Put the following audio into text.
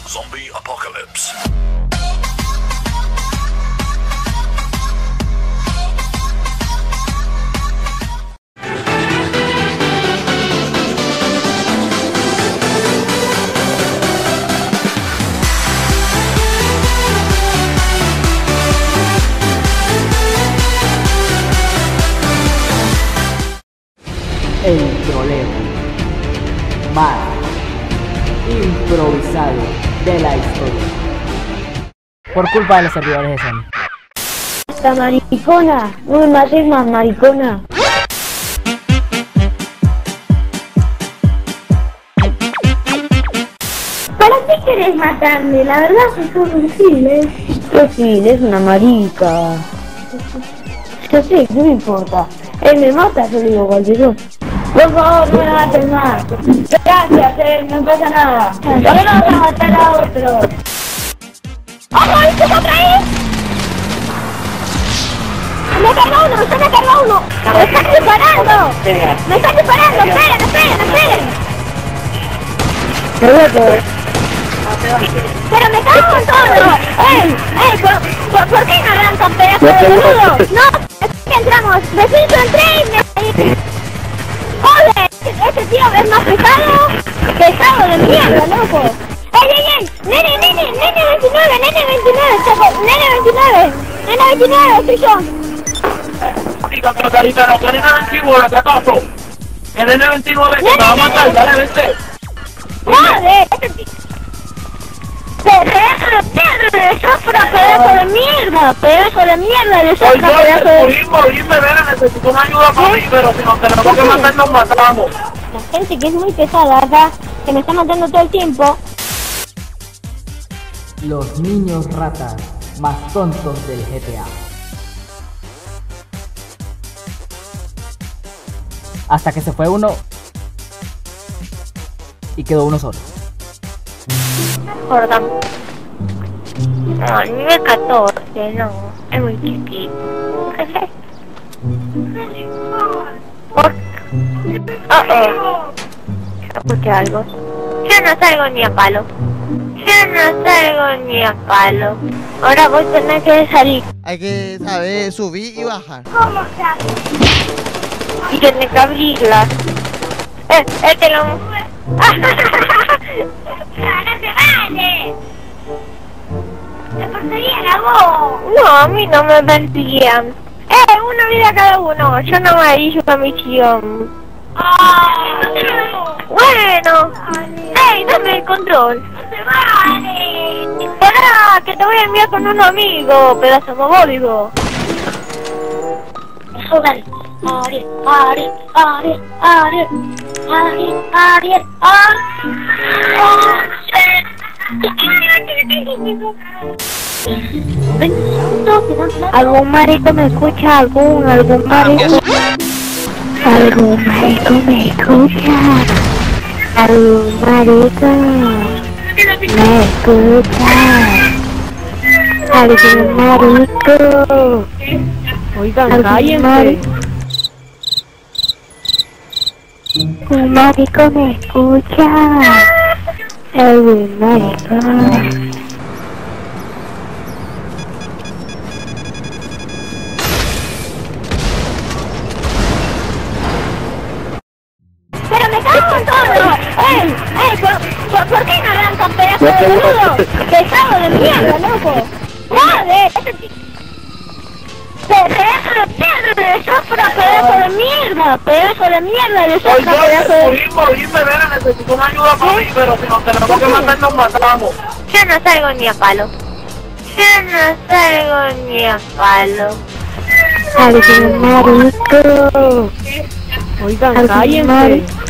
Zombie Apocalypse. El troleo más improvisado de la historia, por culpa de los servidores de Sony. Esta maricona, no me mates más, maricona. ¿Para qué querés matarme? La verdad es un Gil, ¿Qué Gil? Es una marica. Yo sé, no me importa. Él me mata, yo le digo cualquier cosa. Por favor, no me mates más. Gracias, no pasa nada. ¿Por qué no vas a matar a otro? ¡Ojo, este es otra vez! ¡Me cargó uno! ¡Se me cargó uno! ¡Me están disparando! ¡Me están disparando! ¡Esperen, esperen, esperen! ¡Pero me cago en todo! ¡Ey! ¿Por qué no arrancan, pedazo de boludo? ¡No! Es que entramos. ¡Recién entré y me... ¡Joder! Este tío es más pesado de mierda, loco. ¡Ey! ¡Nene 29! ¡Chaco! ¡Nene 29! ¡Soy yo! Chica, pero Carita, no, Karina 29, ¿qué acaso? El nene 29 que te va a matar, dale, vente. ¡Joder! ¡Pedazo de mierda! ¡Pedazo de mierda! ¡De Soy sopra, yo, pedazo de... morirme, ven, necesito una ayuda para mí, pero si nos tenemos que matar, nos matamos. La gente que es muy pesada acá, que me está matando todo el tiempo. Los niños ratas más tontos del GTA. Hasta que se fue uno y quedó uno solo. Perdón. No, nivel 14, no. Es muy chiquito. Escuché algo. Yo no salgo ni a palo. Ahora voy a tener que salir. Hay que saber subir y bajar. ¿Cómo sabes? Y tiene que abrirla. Te lo... ¡No te vale! ¡Te perseguían a vos! No, a mí no me perseguían. Una vida cada uno. Yo no me hice una misión. Bueno. Dame el control. ¡No te vale! Esperá, que te voy a enviar con un amigo, pedazo mogólico. Joder. ¿Algún marico me escucha? ¿Algún marico? ¿Algún marico me escucha? ¿Algún marico me escucha? ¿Algún marico? Oigan, cállense. ¿Un marico me escucha? ¿Algún marico? ¡Pero me cago en todo! ¿Por qué no arrancan, pedazo de boludo? ¡Pesado de mierda, loco! ¡Joder! ¡Pedazo de mierda! ¡De Soy sopra, pedazo de... yo, morirme, ven, necesito una ayuda para mí, pero si nos tenemos que matar, nos matamos. Yo no salgo ni a palo. ¡Algún marico! Oigan, cállense.